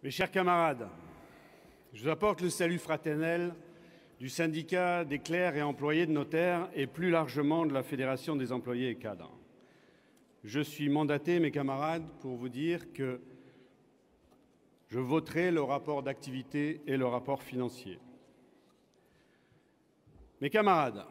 Mes chers camarades, je vous apporte le salut fraternel du syndicat des clercs et employés de notaires et plus largement de la Fédération des employés et cadres. Je suis mandaté, mes camarades, pour vous dire que je voterai le rapport d'activité et le rapport financier. Mes camarades,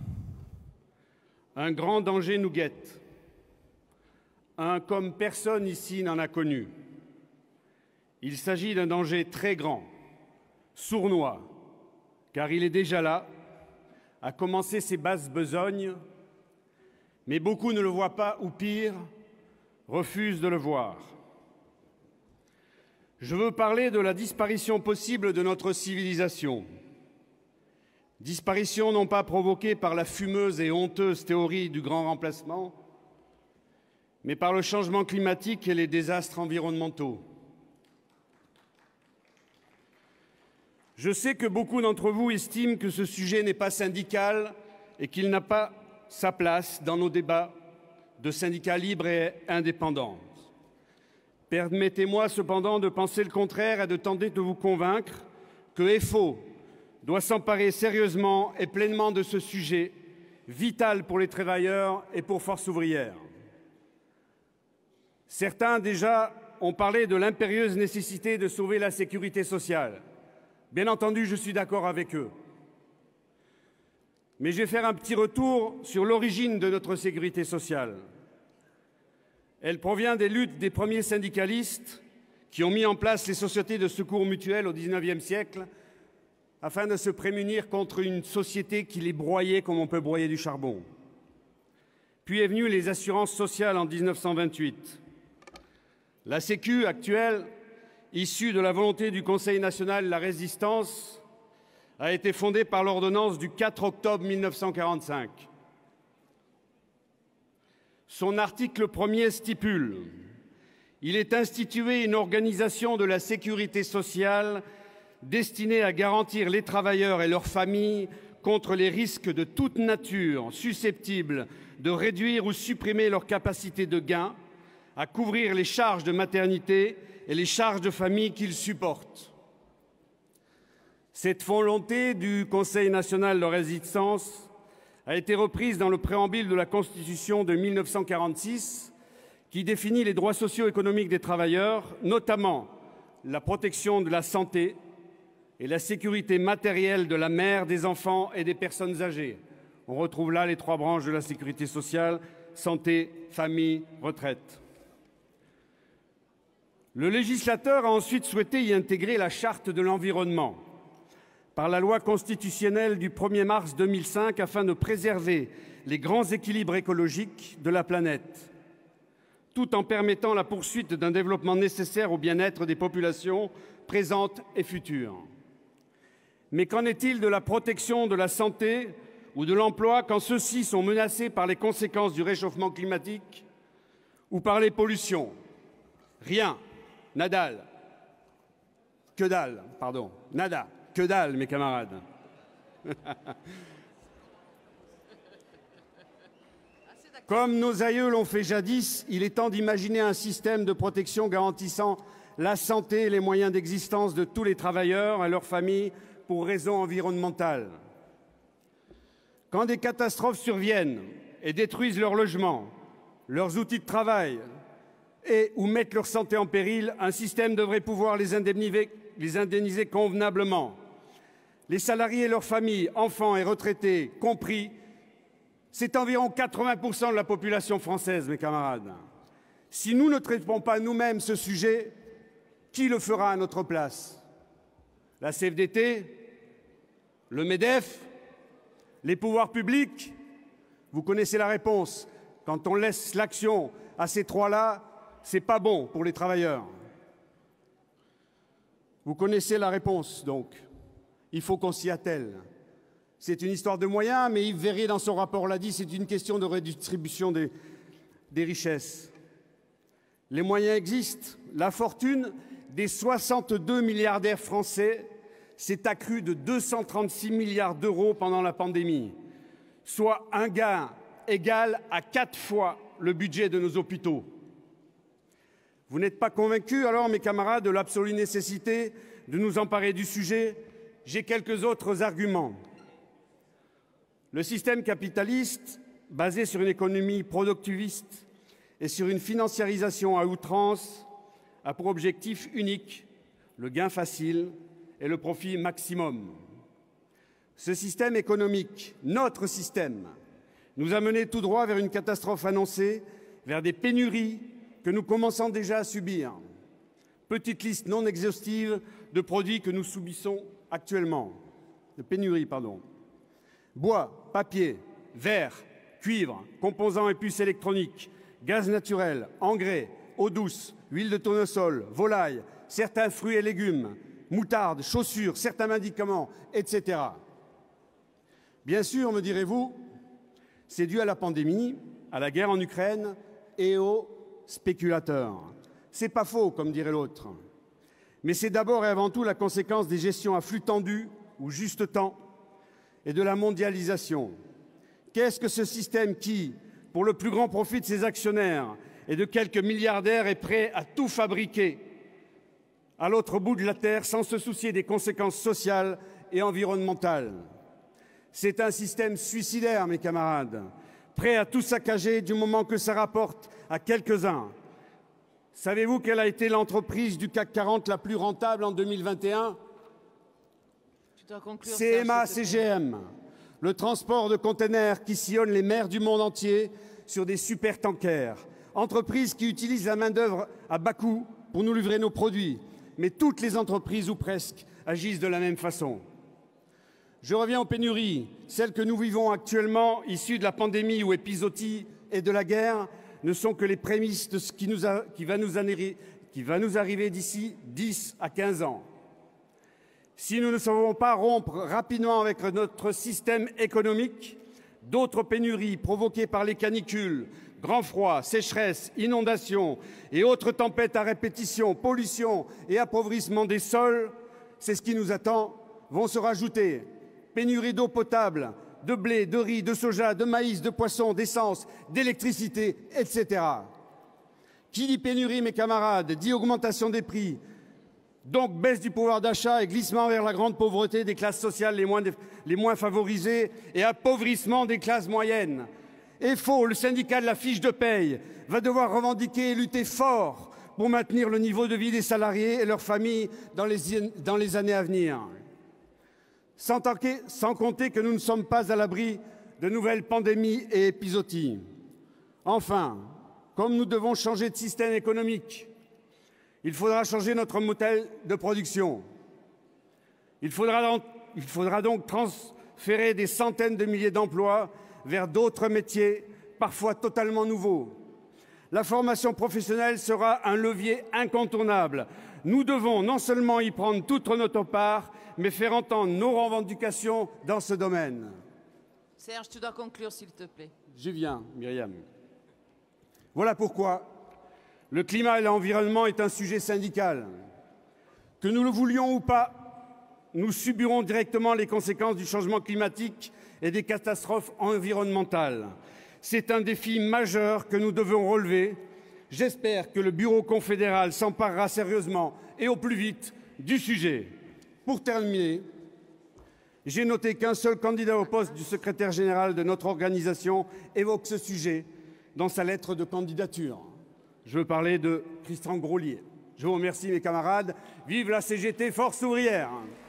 un grand danger nous guette, un comme personne ici n'en a connu. Il s'agit d'un danger très grand, sournois, car il est déjà là, à commencer ses basses besognes, mais beaucoup ne le voient pas, ou pire, refusent de le voir. Je veux parler de la disparition possible de notre civilisation. Disparition non pas provoquée par la fumeuse et honteuse théorie du grand remplacement, mais par le changement climatique et les désastres environnementaux. Je sais que beaucoup d'entre vous estiment que ce sujet n'est pas syndical et qu'il n'a pas sa place dans nos débats de syndicats libres et indépendants. Permettez-moi cependant de penser le contraire et de tenter de vous convaincre que FO doit s'emparer sérieusement et pleinement de ce sujet vital pour les travailleurs et pour Force ouvrière. Certains déjà ont parlé de l'impérieuse nécessité de sauver la sécurité sociale. Bien entendu, je suis d'accord avec eux. Mais je vais faire un petit retour sur l'origine de notre sécurité sociale. Elle provient des luttes des premiers syndicalistes qui ont mis en place les sociétés de secours mutuels au XIXe siècle afin de se prémunir contre une société qui les broyait comme on peut broyer du charbon. Puis est venue les assurances sociales en 1928. La Sécu actuelle, issue de la volonté du Conseil national de la résistance, a été fondée par l'ordonnance du 4 octobre 1945. Son article 1er stipule « Il est institué une organisation de la sécurité sociale destinée à garantir les travailleurs et leurs familles contre les risques de toute nature susceptibles de réduire ou supprimer leur capacité de gain, à couvrir les charges de maternité et les charges de famille qu'ils supportent. » Cette volonté du Conseil national de résistance a été reprise dans le préambule de la Constitution de 1946 qui définit les droits socio-économiques des travailleurs, notamment la protection de la santé et la sécurité matérielle de la mère, des enfants et des personnes âgées. On retrouve là les trois branches de la sécurité sociale, santé, famille, retraite. Le législateur a ensuite souhaité y intégrer la charte de l'environnement par la loi constitutionnelle du 1er mars 2005 afin de préserver les grands équilibres écologiques de la planète, tout en permettant la poursuite d'un développement nécessaire au bien-être des populations présentes et futures. Mais qu'en est-il de la protection de la santé ou de l'emploi quand ceux-ci sont menacés par les conséquences du réchauffement climatique ou par les pollutions? Rien. Nadal. Que dalle, pardon. Nada. Que dalle, mes camarades. Comme nos aïeux l'ont fait jadis, il est temps d'imaginer un système de protection garantissant la santé et les moyens d'existence de tous les travailleurs et leurs familles pour raisons environnementales. Quand des catastrophes surviennent et détruisent leurs logements, leurs outils de travail, et ou mettent leur santé en péril, un système devrait pouvoir les indemniser convenablement. Les salariés et leurs familles, enfants et retraités compris, c'est environ 80% de la population française, mes camarades. Si nous ne traitons pas nous-mêmes ce sujet, qui le fera à notre place? La CFDT? Le MEDEF? Les pouvoirs publics? Vous connaissez la réponse. Quand on laisse l'action à ces trois-là, c'est pas bon pour les travailleurs. Vous connaissez la réponse, donc. Il faut qu'on s'y attelle. C'est une histoire de moyens, mais Yves Verrier, dans son rapport, l'a dit, c'est une question de redistribution des richesses. Les moyens existent. La fortune des 62 milliardaires français s'est accrue de 236 milliards d'euros pendant la pandémie, soit un gain égal à 4 fois le budget de nos hôpitaux. Vous n'êtes pas convaincus alors, mes camarades, de l'absolue nécessité de nous emparer du sujet? J'ai quelques autres arguments. Le système capitaliste, basé sur une économie productiviste et sur une financiarisation à outrance, a pour objectif unique le gain facile et le profit maximum. Ce système économique, notre système, nous a menés tout droit vers une catastrophe annoncée, vers des pénuries que nous commençons déjà à subir. Petite liste non exhaustive de produits que nous subissons actuellement. De pénuries, pardon. Bois, papier, verre, cuivre, composants et puces électroniques, gaz naturel, engrais, eau douce, huile de tournesol, volaille, certains fruits et légumes, moutarde, chaussures, certains médicaments, etc. Bien sûr, me direz-vous, c'est dû à la pandémie, à la guerre en Ukraine et aux spéculateurs. C'est pas faux, comme dirait l'autre. Mais c'est d'abord et avant tout la conséquence des gestions à flux tendus ou juste temps et de la mondialisation. Qu'est-ce que ce système qui, pour le plus grand profit de ses actionnaires et de quelques milliardaires, est prêt à tout fabriquer à l'autre bout de la Terre sans se soucier des conséquences sociales et environnementales? C'est un système suicidaire, mes camarades, prêt à tout saccager du moment que ça rapporte à quelques-uns. Savez-vous quelle a été l'entreprise du CAC 40 la plus rentable en 2021? CMA CGM, le transport de containers qui sillonne les mers du monde entier sur des supertankers. Entreprise qui utilise la main-d'œuvre à bas coût pour nous livrer nos produits. Mais toutes les entreprises, ou presque, agissent de la même façon. Je reviens aux pénuries. Celles que nous vivons actuellement, issues de la pandémie ou épizootie et de la guerre, ne sont que les prémices de ce qui va nous arriver d'ici 10 à 15 ans. Si nous ne savons pas rompre rapidement avec notre système économique, d'autres pénuries provoquées par les canicules, grands froids, sécheresses, inondations et autres tempêtes à répétition, pollution et appauvrissement des sols, c'est ce qui nous attend, vont se rajouter. Pénurie d'eau potable, de blé, de riz, de soja, de maïs, de poissons, d'essence, d'électricité, etc. Qui dit pénurie, mes camarades, dit augmentation des prix, donc baisse du pouvoir d'achat et glissement vers la grande pauvreté des classes sociales les moins favorisées et appauvrissement des classes moyennes. Et faux, le syndicat de la fiche de paye va devoir revendiquer et lutter fort pour maintenir le niveau de vie des salariés et leurs familles dans les années à venir. Sans compter que nous ne sommes pas à l'abri de nouvelles pandémies et épizooties. Enfin, comme nous devons changer de système économique, il faudra changer notre modèle de production. Il faudra donc transférer des centaines de milliers d'emplois vers d'autres métiers, parfois totalement nouveaux. La formation professionnelle sera un levier incontournable. Nous devons non seulement y prendre toute notre part, mais faire entendre nos revendications dans ce domaine. Serge, tu dois conclure, s'il te plaît. J'y viens, Myriam. Voilà pourquoi le climat et l'environnement est un sujet syndical. Que nous le voulions ou pas, nous subirons directement les conséquences du changement climatique et des catastrophes environnementales. C'est un défi majeur que nous devons relever. J'espère que le Bureau confédéral s'emparera sérieusement et au plus vite du sujet. Pour terminer, j'ai noté qu'un seul candidat au poste du secrétaire général de notre organisation évoque ce sujet dans sa lettre de candidature. Je veux parler de Christian Groslier. Je vous remercie, mes camarades. Vive la CGT, force ouvrière!